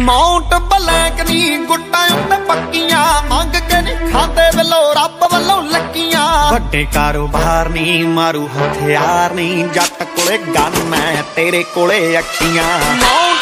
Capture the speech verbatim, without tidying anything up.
Mount black नी गुट्टा उत्ते पक्कियां मंग के नी खांदे वेलो रब वल्लों लक्कियां वड्डे कारोबार नी मारू हथियार नी जट कोले गन है तेरे कोले अखियां।